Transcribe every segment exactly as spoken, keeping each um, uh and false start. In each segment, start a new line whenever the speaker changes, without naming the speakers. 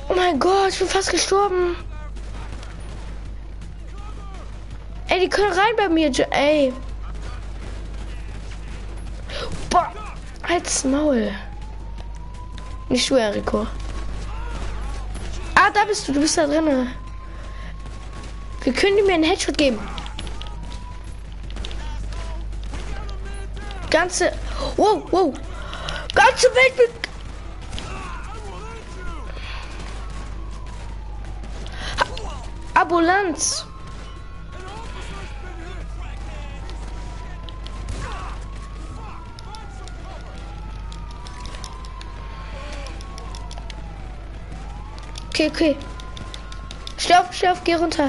Oh mein Gott, ich bin fast gestorben. Ey, die können rein bei mir, ey. Boah, halt's Maul. Nicht du, Enrico. Ah, da bist du, du bist da drin. Wir können dir mir einen Headshot geben. Ganze, wow, wow. Ganze Welt mit... Ambulanz. Okay, okay. Steh auf, steh auf, geh runter.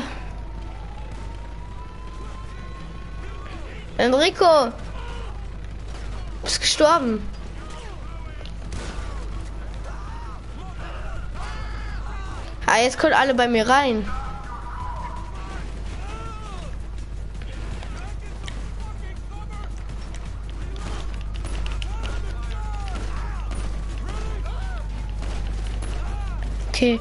Enrico. Du bist gestorben. Ah, jetzt kommen alle bei mir rein. Okay.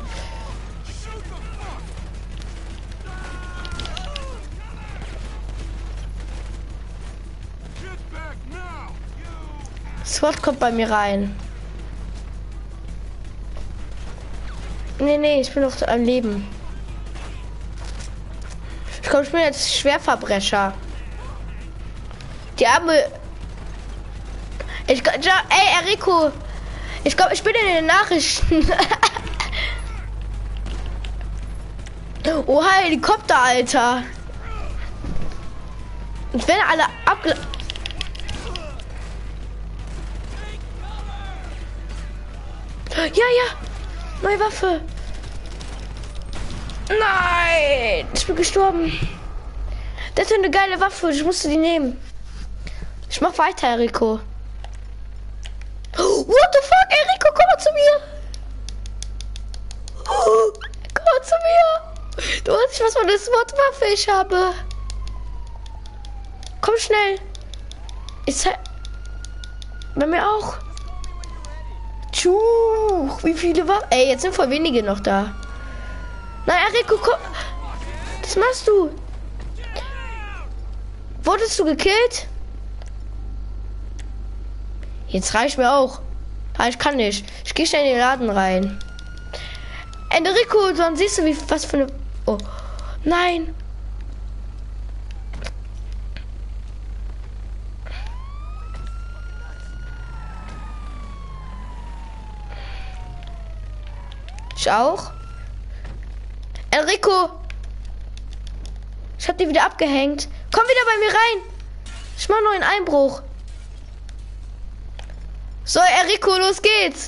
SWAT kommt bei mir rein. Nee, nee, ich bin noch am Leben. Ich komme, ich bin jetzt Schwerverbrecher. Die arme... Ich, ja, ey, Enrico. Ich glaube, ich bin in den Nachrichten. Oha, Helikopter, Alter. Und wenn alle abge... Ja, ja. Neue Waffe. Nein. Ich bin gestorben. Das ist eine geile Waffe. Ich musste die nehmen. Ich mach weiter, Enrico. What the fuck, Enrico, komm mal zu mir. Oh, komm mal zu mir. Du weißt nicht, was für eine SWAT-Waffe ich habe. Komm schnell. Ich zeig... Bei mir auch. Tschuh, wie viele Waffen? Ey, jetzt sind voll wenige noch da. Nein, Enrico, komm. Was machst du? Wurdest du gekillt? Jetzt reicht mir auch. Ah, ich kann nicht. Ich gehe schnell in den Laden rein. Enrico, dann siehst du, wie was für eine... Oh, nein. Ich auch. Enrico. Ich hab die wieder abgehängt. Komm wieder bei mir rein. Ich mach nur einen Einbruch. So, Enrico, los geht's.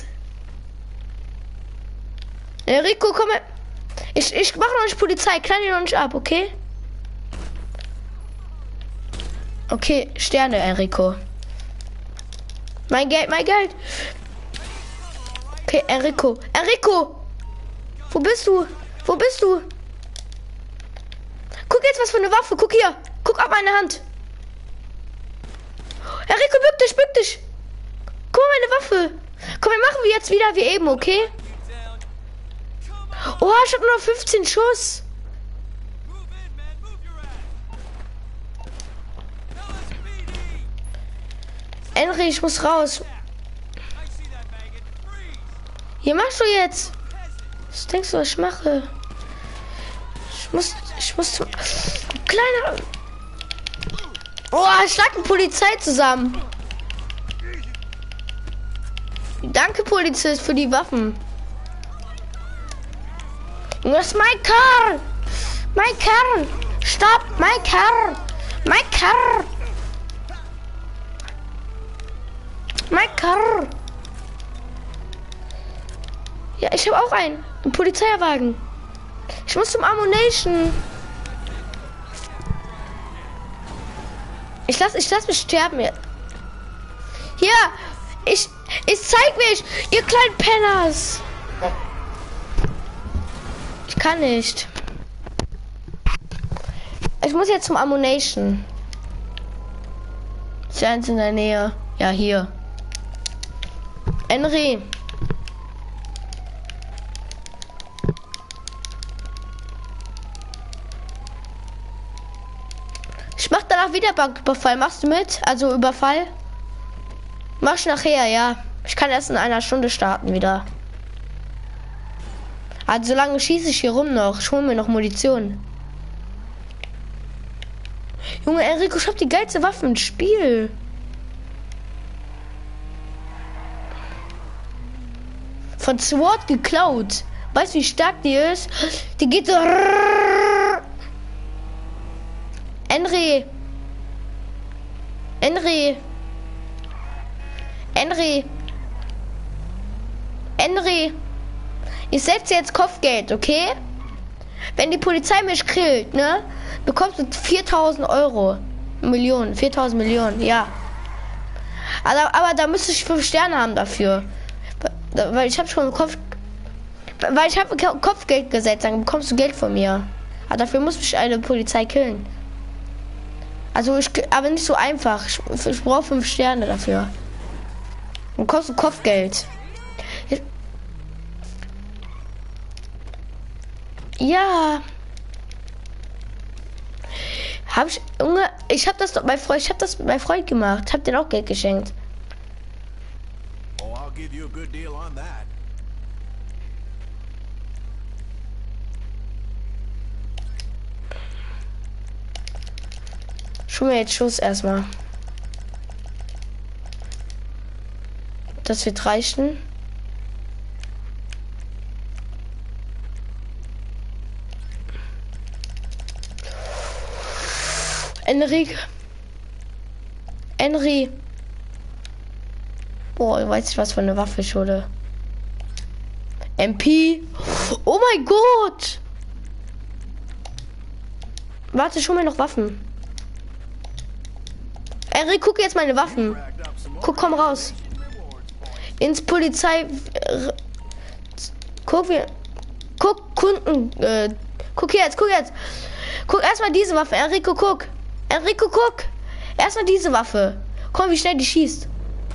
Enrico, komm her. Ich, ich mach noch nicht Polizei. Knall ihn noch nicht ab, okay? Okay, Sterne, Enrico. Mein Geld, mein Geld. Okay, Enrico. Enrico. Wo bist du? Wo bist du? Guck jetzt, was für eine Waffe. Guck hier. Guck auf meine Hand. Enrico, bück dich, bück dich. Guck mal, meine Waffe. Komm, wir machen wir jetzt wieder wie eben, okay? Oh, ich hab nur noch fünfzehn Schuss. Henry, ich muss raus. Hier machst du jetzt. Was denkst du, was ich mache? Ich muss, ich muss zum... Kleiner... Oh, ich schlag die Polizei zusammen. Danke, Polizist, für die Waffen. Das ist mein Kerl. Mein Kerl. Stopp, mein Kerl. Mein Kerl. Mein Kerl. Ja, ich habe auch einen. Ein Polizeiwagen. Ich muss zum Ammunition. Ich lass, ich lass mich sterben jetzt. Hier, ich, ich zeig mich, ihr kleinen Penners. Ich kann nicht. Ich muss jetzt zum Ammunition. Ist ja eins in der Nähe. Ja, hier. Henry. danach wieder Banküberfall. Machst du mit? Also Überfall? Machst du nachher, ja. Ich kann erst in einer Stunde starten wieder. Also solange schieße ich hier rum noch. Ich hole mir noch Munition. Junge, Enrico, ich hab die geilste Waffe im Spiel. Von Sword geklaut. Weißt du, wie stark die ist? Die geht so. Henry. Henry. Henry. Henry. Ich setze jetzt Kopfgeld, okay? Wenn die Polizei mich killt, ne? Bekommst du viertausend Euro. Millionen. viertausend Millionen, ja. Aber, aber da müsste ich fünf Sterne haben dafür. Weil ich habe schon Kopf... Weil ich habe Kopfgeld gesetzt, dann bekommst du Geld von mir. Aber dafür muss mich eine Polizei killen. Also ich... Aber nicht so einfach. Ich, ich brauche fünf Sterne dafür. Dann bekommst du Kopfgeld. Ja. Hab ich, Junge, ich hab das doch bei Freund, ich hab das mit meinem Freund gemacht, hab den auch Geld geschenkt.
Oh, I'll give you a good deal on that.
Schon mal jetzt Schuss erstmal. Das wird reichen. Enrique. Henry. Boah, ich weiß nicht, was für eine Waffe ich hole. M P. Oh mein Gott. Warte, schon mal noch Waffen. Henry, guck jetzt meine Waffen. Guck, komm raus. Ins Polizei. Guck, wir. Guck, Kunden. Äh, guck jetzt, guck jetzt. Guck erstmal diese Waffe. Enrico, guck. Enrico, guck. Erstmal diese Waffe. Komm, wie schnell die schießt.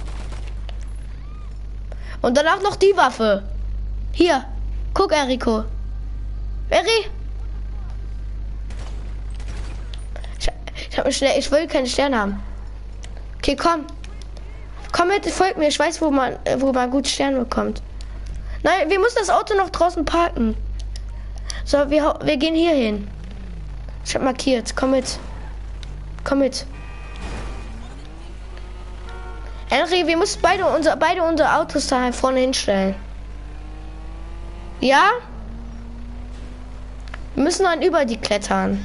Und danach noch die Waffe. Hier. Guck, Enrico. Eri. Ich, ich, hab schnell, ich will keine Sterne haben. Okay, komm. Komm mit, folgt mir. Ich weiß, wo man, wo man gut Sterne bekommt. Nein, wir müssen das Auto noch draußen parken. So, wir, wir gehen hier hin. Ich hab markiert. Komm mit. Komm mit. Henry, wir müssen beide unsere, beide unsere Autos da vorne hinstellen. Ja? Wir müssen dann über die klettern.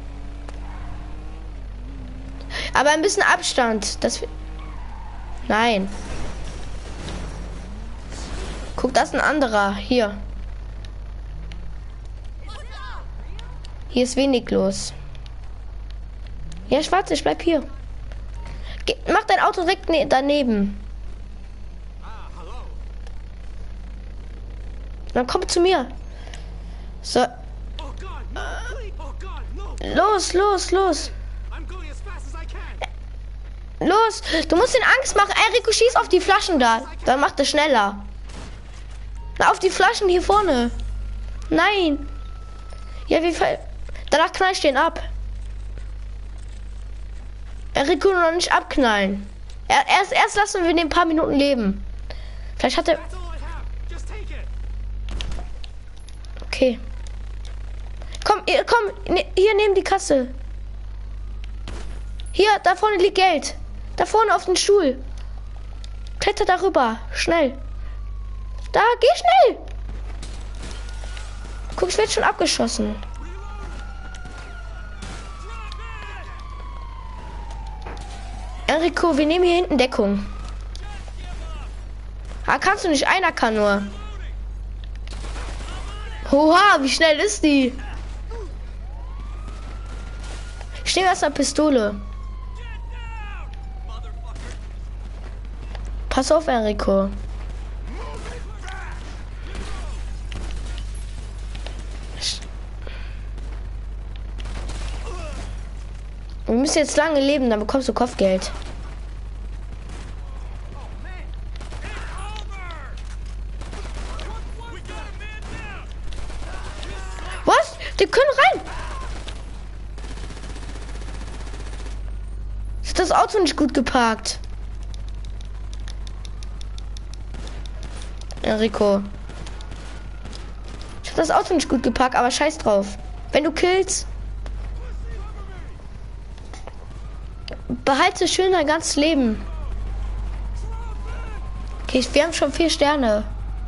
Aber ein bisschen Abstand. Das Nein. Guck, das ist ein anderer. Hier. Hier ist wenig los. Ja, ich warte, ich bleib hier. Ge mach dein Auto direkt ne daneben. Dann komm zu mir. So. Los, los, los. Los, du musst ihn Angst machen. Enrico, schieß auf die Flaschen da. Dann macht er schneller. Na, auf die Flaschen hier vorne. Nein. Ja, wie viel? Danach knall ich den ab. Enrico, noch nicht abknallen. Er, erst, erst lassen wir den ein paar Minuten leben. Vielleicht hat er... Okay. Komm, ihr, komm, ne, hier neben die Kasse. Hier, da vorne liegt Geld. Da vorne auf den Stuhl. Kletter darüber. Schnell. Da, geh schnell. Guck, ich werde schon abgeschossen. Enrico, wir nehmen hier hinten Deckung. Ah, kannst du nicht. Einer kann nur. Oha, wie schnell ist die? Ich nehme erst eine Pistole. Pass auf, Enrico. Wir müssen jetzt lange leben, dann bekommst du Kopfgeld. Was? Die können rein. hab das Auto nicht gut geparkt. Enrico. Ich hab das Auto nicht gut geparkt, aber scheiß drauf. Wenn du killst, behalte schön dein ganzes Leben. Okay, wir haben schon vier Sterne.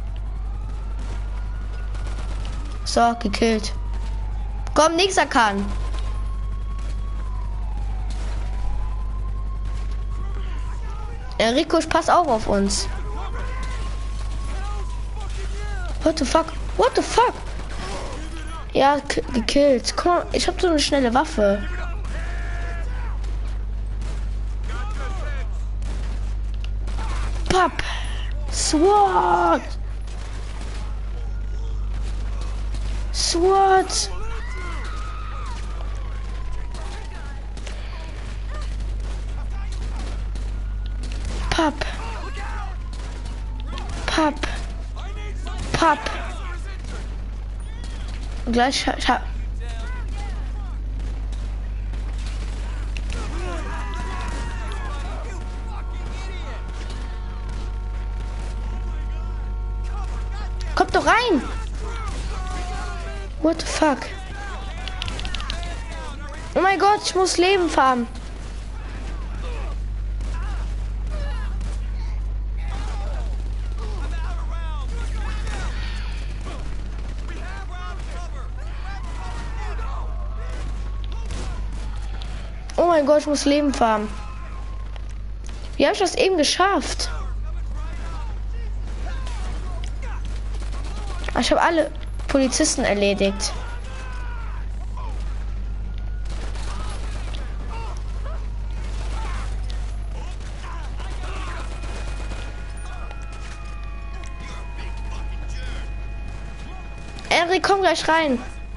So, gekillt. Komm, nächster kann. Enrico, pass auch auf uns. What the fuck? What the fuck? Ja, gekillt. Komm, ich hab so eine schnelle Waffe. Pap. SWAT. SWAT. Pap. Pap. Pap. Und gleich scha scha Kommt doch rein. What the fuck? Oh mein Gott, ich muss Leben farmen. Oh mein Gott, ich muss Leben farmen. Wie habe ich das eben geschafft? Ich habe alle Polizisten erledigt. Henry, komm gleich rein.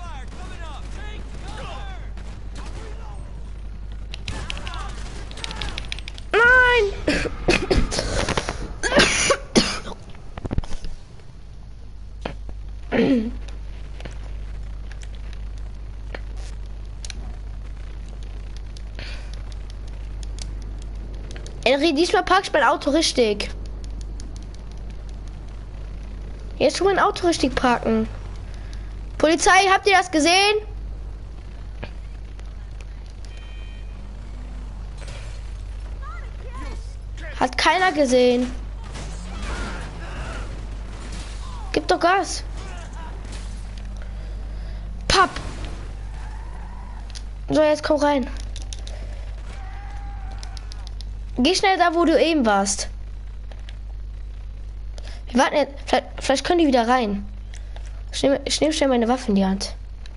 Henry, diesmal park ich mein Auto richtig. Jetzt schon mein Auto richtig parken. Polizei, habt ihr das gesehen? Hat keiner gesehen. Gib doch Gas. Papp. So, jetzt komm rein. Geh schnell da, wo du eben warst. Wir warten jetzt. Vielleicht, vielleicht können die wieder rein. Ich nehme, ich nehme schnell meine Waffe in die Hand.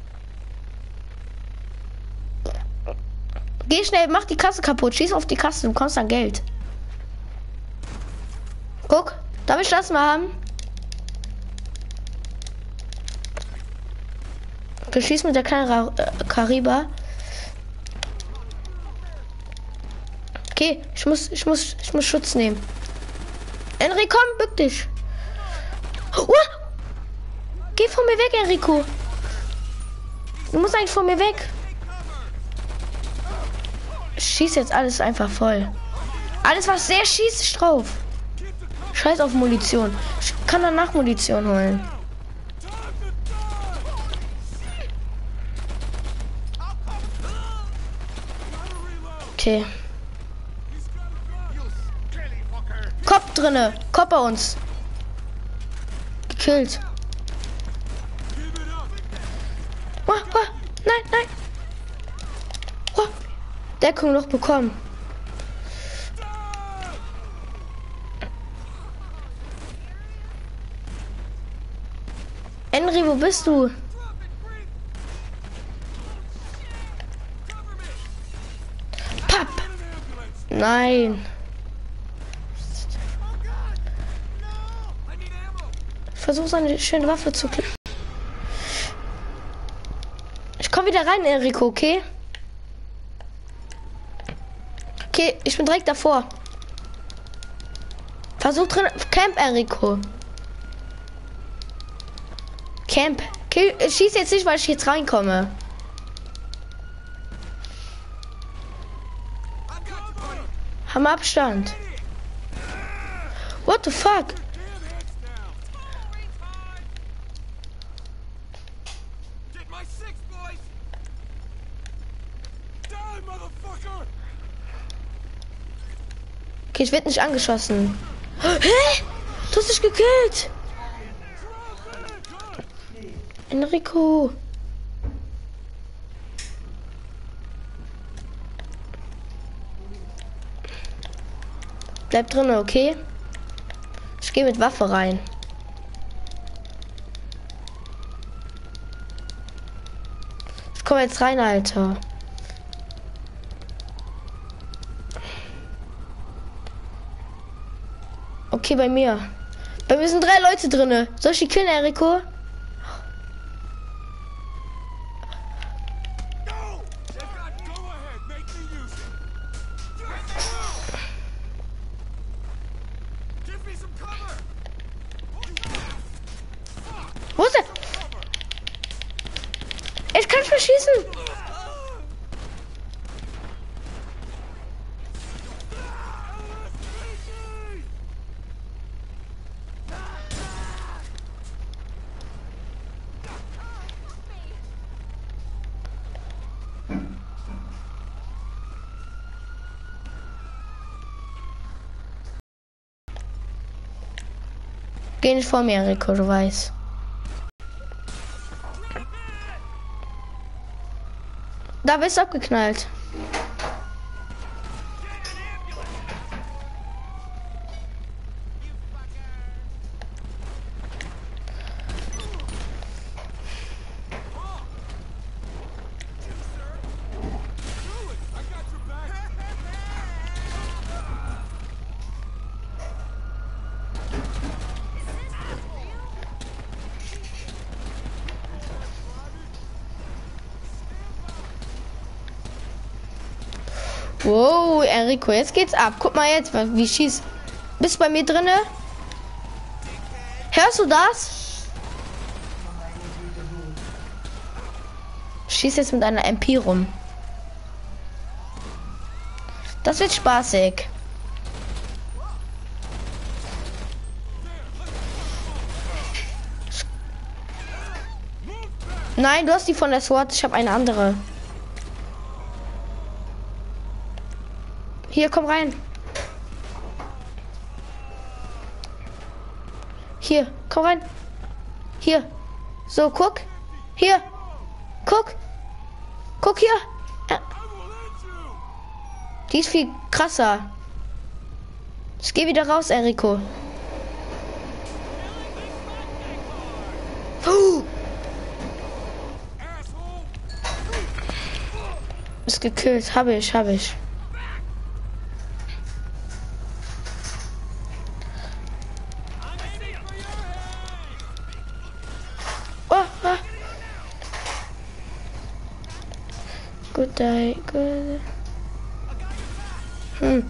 Geh schnell, mach die Kasse kaputt. Schieß auf die Kasse, du bekommst dann Geld. Guck, darf ich das mal haben? Wir schießen mit der kleinen äh, Kariba. Okay, ich muss, ich muss, ich muss Schutz nehmen. Henry, komm, bück dich. Uh! Geh von mir weg, Enrico. Du musst eigentlich von mir weg. Schieß jetzt alles einfach voll. Alles, was sehr schießt, ich drauf. Scheiß auf Munition. Ich kann danach Munition holen. Okay. Kopf drinne. Kopf bei uns. Gekillt. Oh, oh, nein, nein. Oh, Deckung noch bekommen. Henry, wo bist du? Papp. Nein. Versuch seine schöne Waffe zu klicken. Ich komm wieder rein, Enrico, okay? Okay, ich bin direkt davor. Versuch drin. Camp, Enrico. Camp. Okay, schieß jetzt nicht, weil ich jetzt reinkomme. Nimm Abstand. What the fuck? Okay, ich werde nicht angeschossen. Hä? Du hast dich gekillt. Enrico. Bleib drin, okay? Ich gehe mit Waffe rein. Ich komme jetzt rein, Alter. Okay, bei mir. Bei mir sind drei Leute drinne. Soll ich die killen, Enrico? Wo ist er? Ich kann verschießen. Geh nicht vor mir, Enrico, du weißt. Da bist du abgeknallt. Wow, Enrico, jetzt geht's ab. Guck mal jetzt, wie schießt. Bist du bei mir drinne? Hörst du das? Schieß jetzt mit einer M P rum. Das wird spaßig. Nein, du hast die von der SWAT. Ich habe eine andere. Hier, komm rein. Hier, komm rein. Hier. So, guck. Hier. Guck. Guck hier. Ja. Die ist viel krasser. Ich geh wieder raus, Enrico. Puh. Ist gekillt. Habe ich, habe ich. Good day, good. Hm.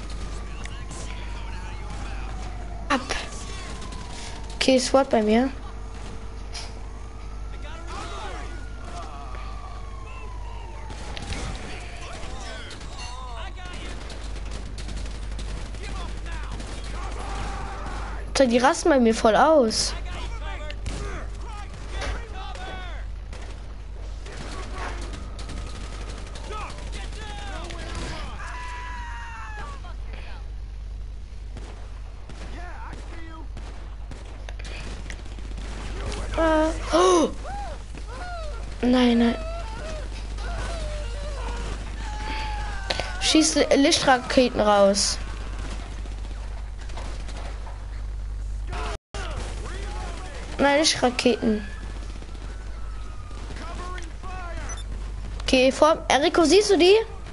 Ab. Okay, SWAT bei mir. Die rasten bei mir voll aus. Oh. Nein, nein. Schieß Lichtraketen raus. Nein, nicht Raketen. Okay, vor. Enrico, siehst du die?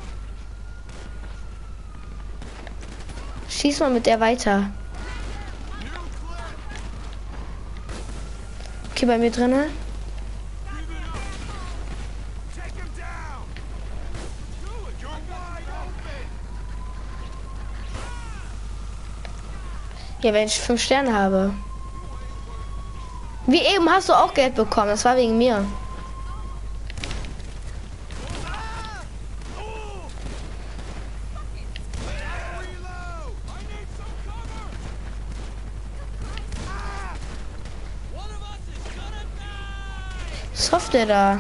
Schieß mal mit der weiter. Okay, bei mir drinne. Ja, wenn ich fünf Sterne habe. Wie eben hast du auch Geld bekommen. Das war wegen mir. Was hofft der da?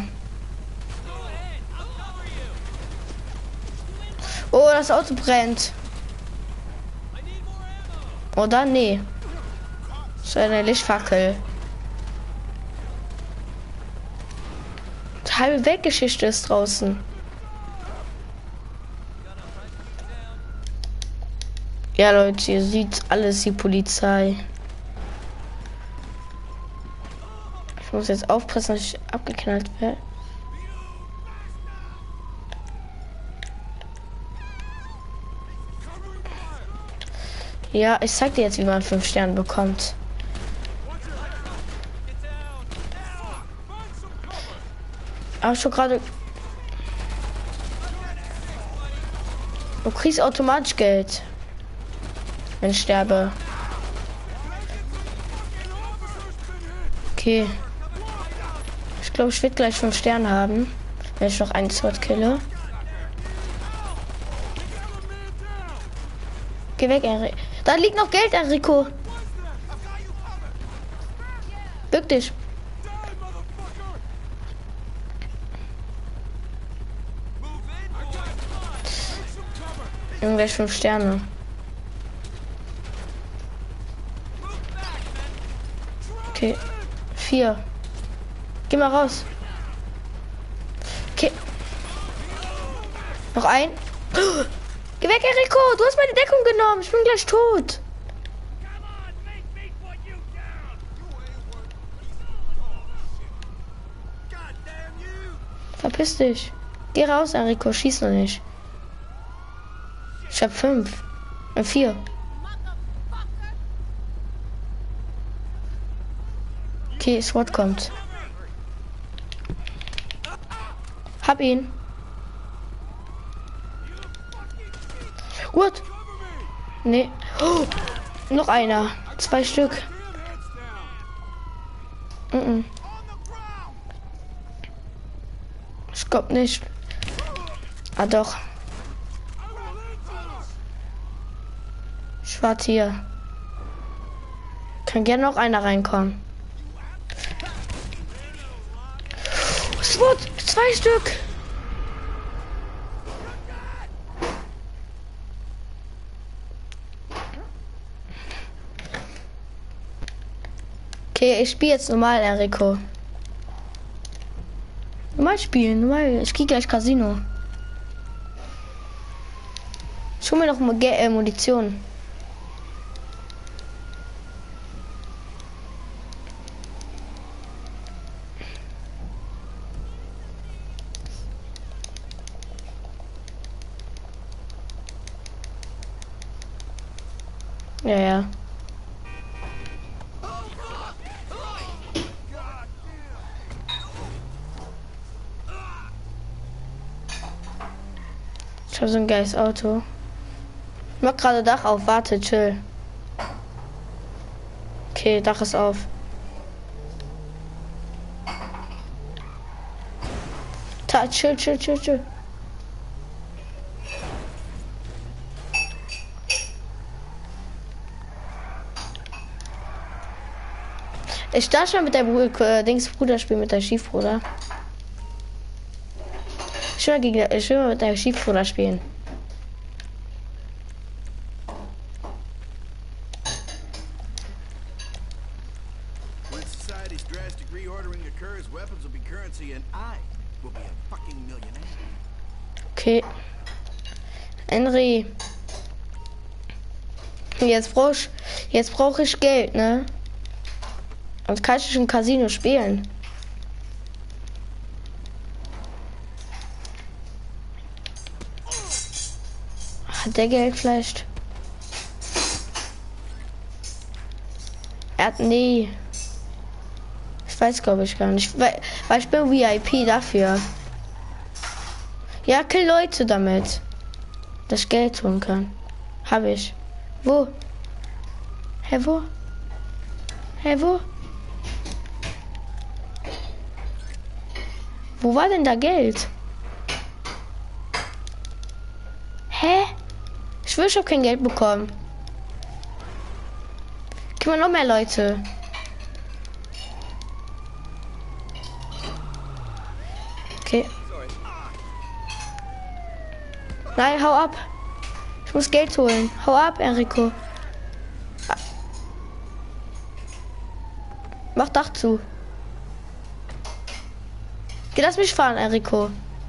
Oh, das Auto brennt. Oder? Nee. So eine Lichtfackel. Die halbe Weltgeschichte ist draußen. Ja, Leute, ihr seht alles, die Polizei. Ich muss jetzt aufpassen, dass ich abgeknallt werde. Ja, ich zeig dir jetzt, wie man fünf Sterne bekommt. Aber schon gerade. Du kriegst automatisch Geld, wenn ich sterbe. Okay. Ich glaube, ich werde gleich fünf Sterne haben, wenn ich noch einen Sword kille. Geh weg, Enrico. Da liegt noch Geld, Enrico. Bück dich. Gleich fünf Sterne. Okay. Vier. Geh mal raus. Okay. Noch ein. Geh weg, Enrico. Du hast meine Deckung genommen. Ich bin gleich tot. Verpiss dich. Geh raus, Enrico. Schieß noch nicht. Ich hab fünf. Äh, vier. Okay, SWAT kommt. Hab ihn. What? Nee. Oh, noch einer. Zwei Stück. Mm -mm. Ich glaub nicht. Ah doch. Ich warte hier. Kann gerne noch einer reinkommen. SWAT! Zwei Stück! Okay, ich spiele jetzt normal, Enrico. Normal spielen, normal. Ich gehe gleich Casino. Ich hol mir noch mal äh, Munition. Ja, ja. Ich habe so ein geiles Auto. Ich mach gerade Dach auf. Warte, chill. Okay, Dach ist auf. Ta, chill, chill, chill, chill. Ich darf schon mit der Bruder, äh, Dings Bruder spielen, mit der Schiefbruder. Ich will, gegen, ich will mit der Schiefbruder spielen. Okay. Henry. Jetzt brauche ich, jetzt brauche ich Geld, ne? Und kann ich im Casino spielen? Hat der Geld vielleicht? Er hat nie. Ich weiß, glaube ich, gar nicht. Weil, weil ich bin V I P dafür. Ja, kill Leute damit. Dass ich Geld tun kann. Habe ich. Wo? Hä, wo? Hä, wo? Wo war denn da Geld? Hä? Ich will schon kein Geld bekommen. Gib mal noch mehr Leute. Okay. Nein, hau ab. Ich muss Geld holen. Hau ab, Enrico. Mach Dach zu. Geh, lass mich fahren, Enrico.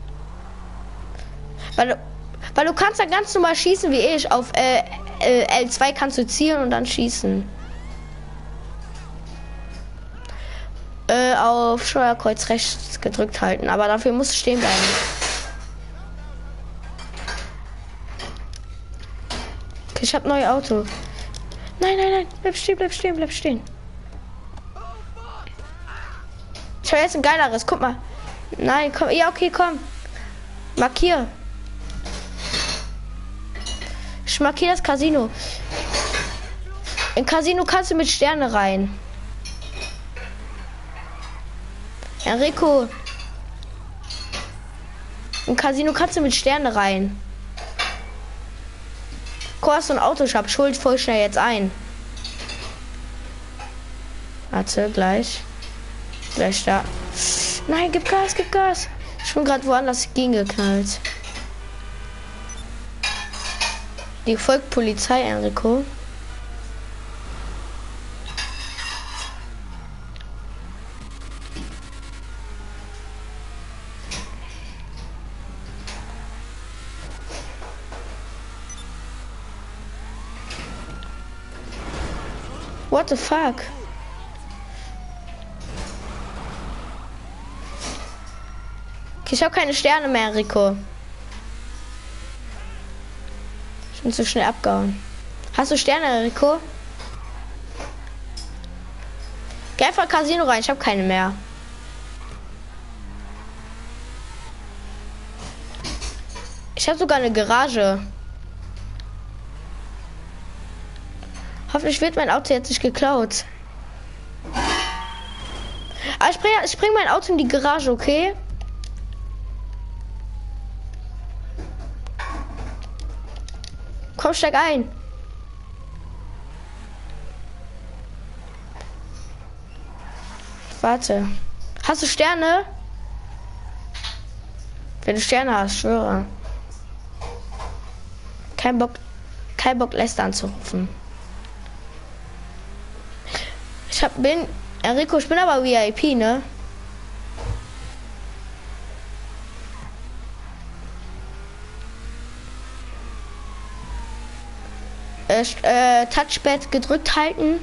Weil du, weil du kannst dann ganz normal schießen wie ich. Auf äh, äh, L zwei kannst du zielen und dann schießen. Äh, auf Steuerkreuz rechts gedrückt halten. Aber dafür musst du stehen bleiben. Okay, ich hab neues Auto. Nein, nein, nein. Bleib stehen, bleib stehen, bleib stehen. Ich habe jetzt ein geileres. Guck mal. Nein, komm. Ja, okay, komm. Markier. Ich markiere das Casino. Im Casino kannst du mit Sterne rein. Enrico. Im Casino kannst du mit Sterne rein. Guck, hast du ein Auto? Ich hab Schuld voll schnell jetzt ein. Warte, gleich. Gleich da. Nein, gib Gas, gib Gas. Ich bin gerade woanders gegengeknallt. Die folgt Polizei, Enrico. What the fuck? Ich habe keine Sterne mehr, Enrico. Ich bin zu schnell abgehauen. Hast du Sterne, Enrico? Geh einfach Casino rein, ich habe keine mehr. Ich habe sogar eine Garage. Hoffentlich wird mein Auto jetzt nicht geklaut. Aber ich bringe ich bring mein Auto in die Garage, okay? Komm, steig ein. Warte. Hast du Sterne? Wenn du Sterne hast, schwöre. Kein Bock, kein Bock, Lester anzurufen. Ich hab, bin, Enrico, ich bin aber V I P, ne? Äh, äh, Touchpad gedrückt halten.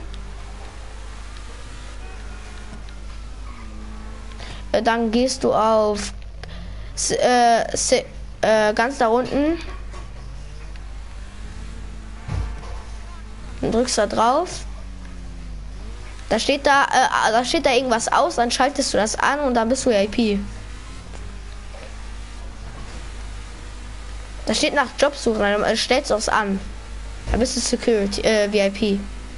Äh, dann gehst du auf äh, äh, ganz da unten. Und drückst da drauf. Da steht da, äh, da steht da irgendwas aus, dann schaltest du das an und dann bist du V I P. Da steht nach Jobsuche, dann stellst du es an. Da bist du Security, äh, V I P.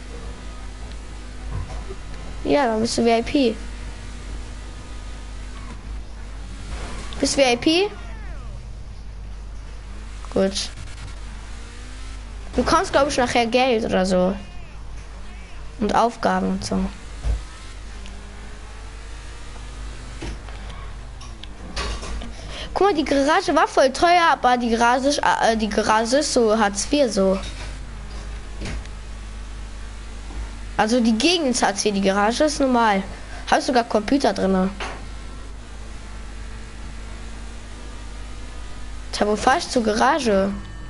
Ja, dann bist du V I P. Bist du V I P? Gut. Du bekommst, glaube ich, nachher Geld oder so. Und Aufgaben und so. Guck mal, die Garage war voll teuer, aber die Garage ist, äh, die Garage ist so Hartz vier so. Also die Gegend ist Hartz vier, die Garage ist normal. Hast sogar Computer drin. Tja, wo fahr ich zur Garage?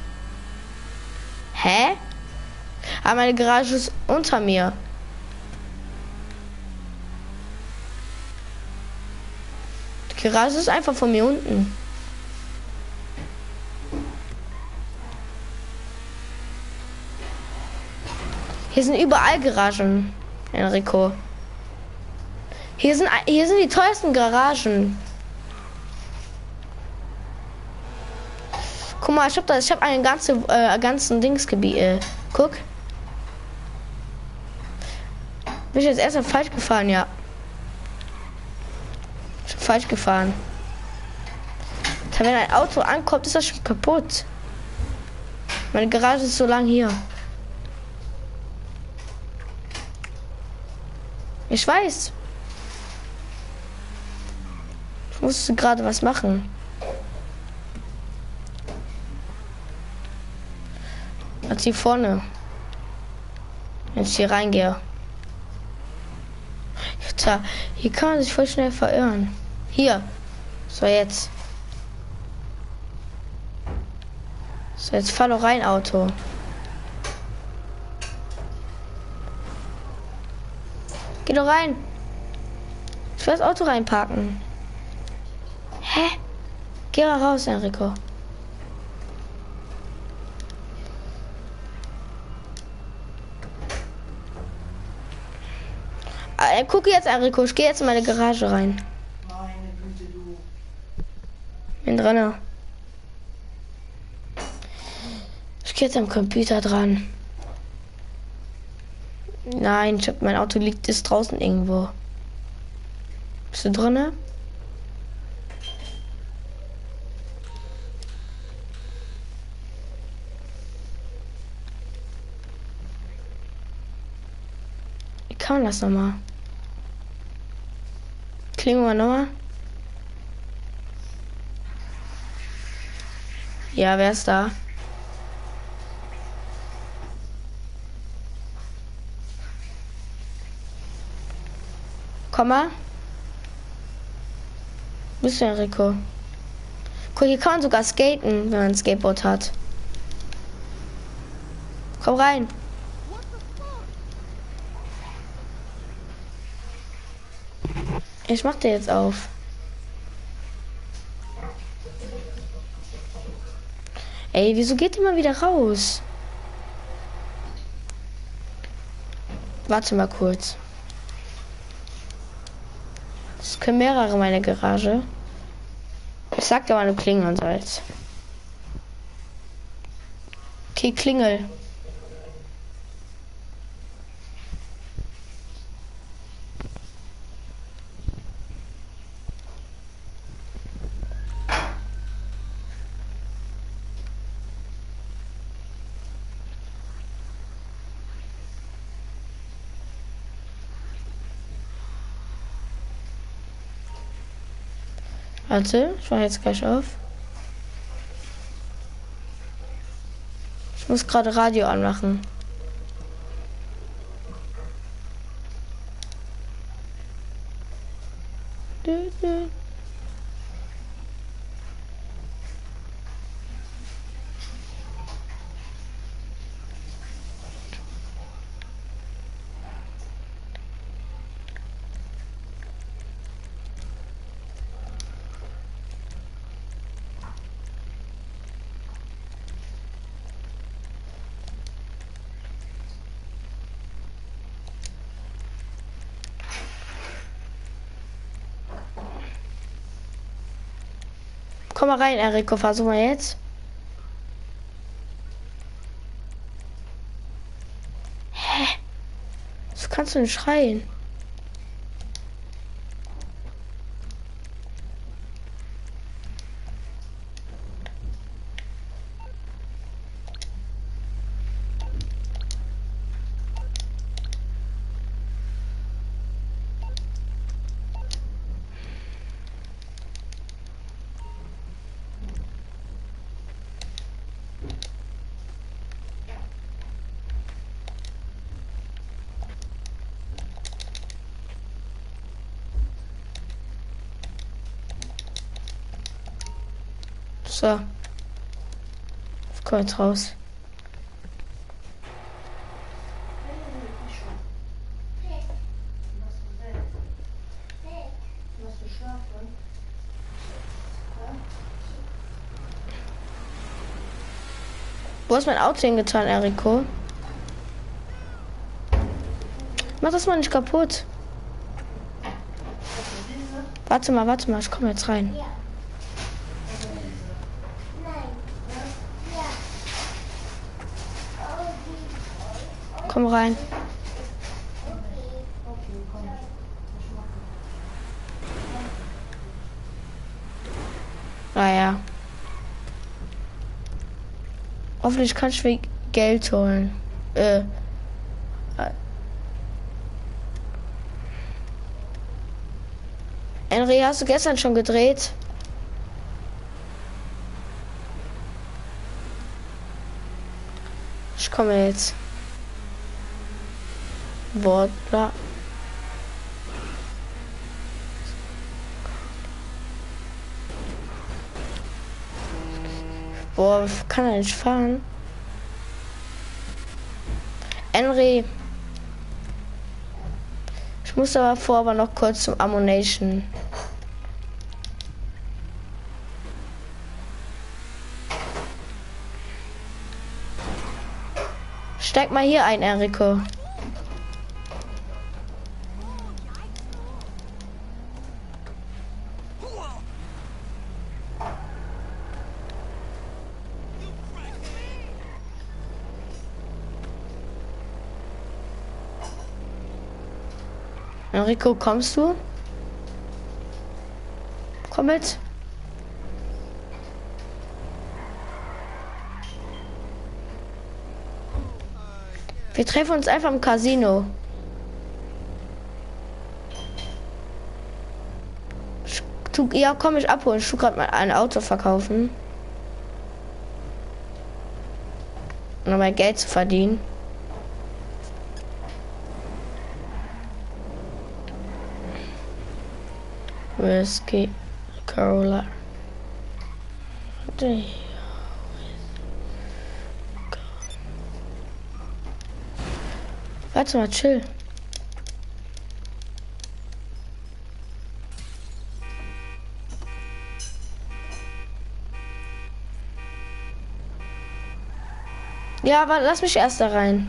Hä? Aber meine Garage ist unter mir. Die Garage ist einfach von mir unten. Hier sind überall Garagen, Enrico. Hier sind, hier sind die teuersten Garagen. Guck mal, ich habe da, ich habe einen ganzen, äh, ganzen Dingsgebiet. Äh, guck. Bin ich jetzt erst mal falsch gefahren, ja. Ich bin falsch gefahren. Wenn ein Auto ankommt, ist das schon kaputt. Meine Garage ist so lang hier. Ich weiß. Ich musste gerade was machen. Als hier vorne. Wenn ich hier reingehe. Alter, hier kann man sich voll schnell verirren. Hier. So, jetzt. So, jetzt fahr doch rein, Auto. Geh doch rein. Ich will das Auto reinparken. Hä? Geh mal raus, Enrico. Äh, guck jetzt, Enrico. Ich gehe jetzt in meine Garage rein.
Meine Güte, du.
Bin drinne. Ich gehe jetzt am Computer dran. Nein, ich hab, mein Auto liegt ist draußen irgendwo. Bist du drinne? Wie kann man das nochmal? Klingeln wir nochmal? Ja, wer ist da? Komm mal. Wo bist du, Enrico? Guck, hier kann man sogar skaten, wenn man ein Skateboard hat. Komm rein. Ich mach dir jetzt auf. Ey, wieso geht ihr mal wieder raus? Warte mal kurz. Es können mehrere meine Garage. Ich sag dir mal, du klingeln sollst. Okay, klingel. Warte, ich mach jetzt gleich auf. Ich muss gerade Radio anmachen. Dü, dü. Komm mal rein, Enrico, versuch mal jetzt. Hä? So kannst du nicht schreien. So. Ich komm jetzt raus. Wo ist mein Auto hingetan, Enrico? Mach das mal nicht kaputt. Warte mal, warte mal, ich komme jetzt rein. Komm rein. Naja. Hoffentlich kann ich mir Geld holen. Äh. Henry, hast du gestern schon gedreht? Ich komme jetzt. Wortler. Boah, kann er nicht fahren? Henry. Ich muss aber vor, aber noch kurz zum Ammunition. Steig mal hier ein, Enrico. Enrico, kommst du? Komm mit. Wir treffen uns einfach im Casino. Ich, tu, ja, komm ich abholen. Ich tu gerade mal ein Auto verkaufen. Um mein Geld zu verdienen. Whiskey, Cola. Warte mal, chill. Ja, aber lass mich erst da rein.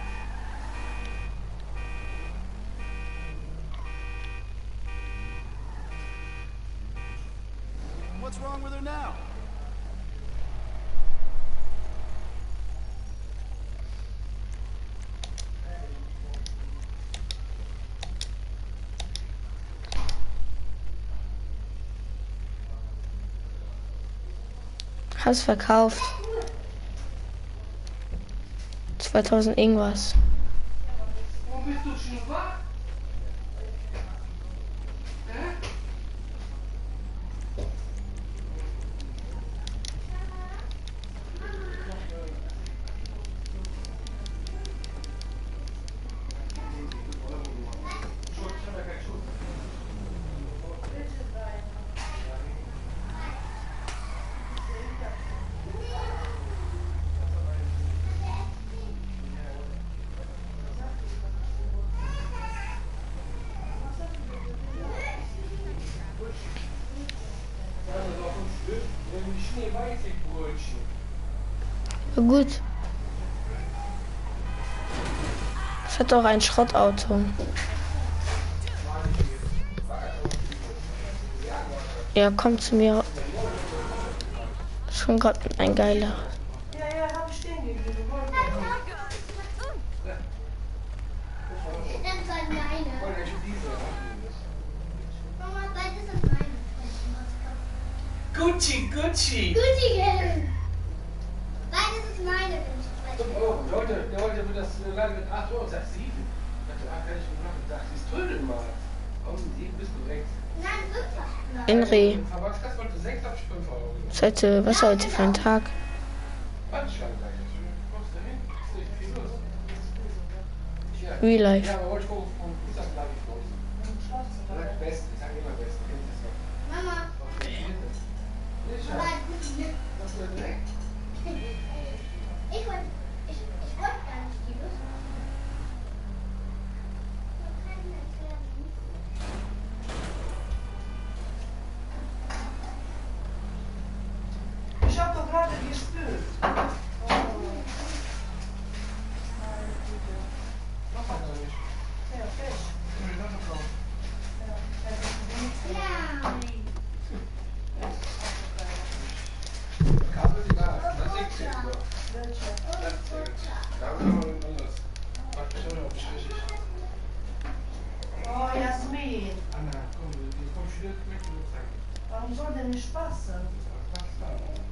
What's wrong with her now?
Hast verkauft. zweitausend irgendwas.
Wo bist du schon wach?
Gut. Ich hatte auch ein Schrottauto. Ja, komm zu mir. Schon gerade ein geiler.
Ja, ja, hab ich stehen gegeben.
Das ist meine. Mama, das ist meine.
Gucci, Gucci.
Gucci, gell? Nein, das ist meine.
Oh, Leute, der wollte mir das leider mit acht Euro, sagt sieben. Ich dachte, ach, kann ich schon machen. Ich dachte, sie ist töten mal. Warum sieben bist du rechts?
Nein, fünf.
Henry,
Verwachskasse wollte sechs, hab ich fünf Euro genommen.
was heute, was heute für ein Tag?
Warte, ich kann gleich. Kommst du hin? Ist nicht viel los. Ja.
Real Life.
Ja, aber wollte ich gucken, vom Fußball bleibe ich los. Bleib best, ich sag immer best. Kennst du das doch?
Mama,
Nicht schon.
nein, Gucci.
Was wird direkt?
Ich wollte, ich, ich wollte gar nicht die Lust.
Ich hab doch gerade gespült.
Mach mal gar nicht.
Ja, fest.
Ich will noch kaufen.
Ja.
Kabel ist egal. Das ist zehn Uhr.
Welche?
Das zählt. Da haben wir noch was anderes. Mach mich auch noch nicht richtig.
Oh, Jasmin.
Anna, komm, die kommt wieder mit und zeigen.
Warum soll der nicht passen?
Was da?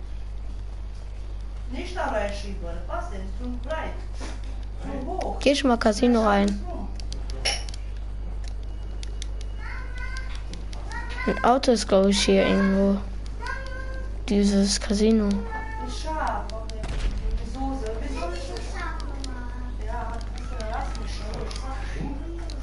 Nicht da reinschieben. Was denn? Zu breit. Zu hoch.
Geh schon mal Casino rein. Ein Auto ist, glaube ich, hier irgendwo. Dieses Casino.
Ist scharf, aber die Soße. Wieso ist das scharf? Ja, das lass mich schon. Ich sag schon.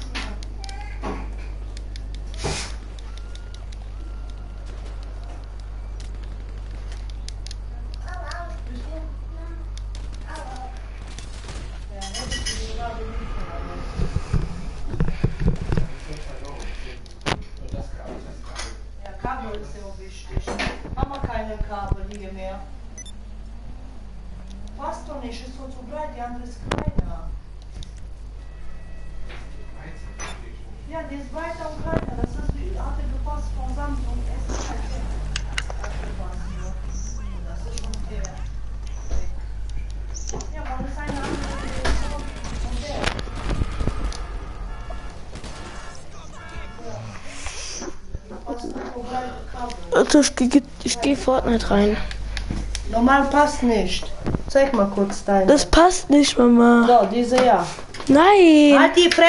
Ja, Kabel ist ja auch wichtig. Haben wir keine Kabel hier mehr. Passt doch nicht, ist so zu breit, die andere ist kleiner. Ja, die ist weiter und kleiner. Das ist wie, hatte gepasst von Samsung S drei. Hat gepasst, ja. Das ist schon fair. Ja, aber das ist eine andere Version von der. Ja. Passt so breite Kabel.
Also ich gehe ich geh Fortnite rein.
Normal passt nicht. Zeig mal kurz deine.
Das passt nicht, Mama.
So, diese ja.
Nein.
Halt die Fresse.